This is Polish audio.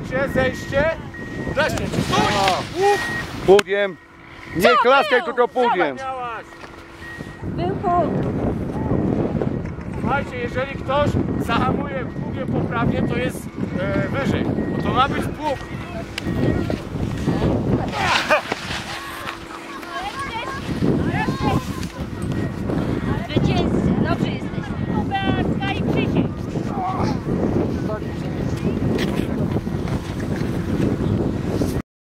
Zejście, zejście. Wreszcie, stój! Pudiem. Nie klaskaj, tylko pudiem. Był punkt. Słuchajcie, jeżeli ktoś zahamuje pługiem poprawnie, to jest wyżej. Bo to ma być pług.